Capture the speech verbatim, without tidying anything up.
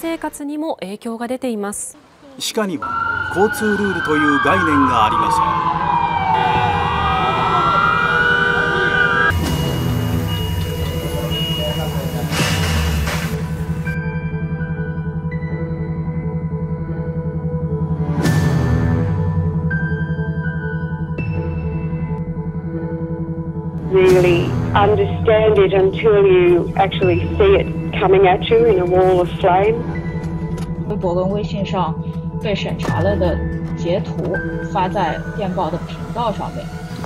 生活にも影響が出ています。 歯科には交通ルールという概念がありません。 Really understand it until you actually see it coming at you in a wall of flame. 微博跟微信上被审查了的截图发在电报的频道上面。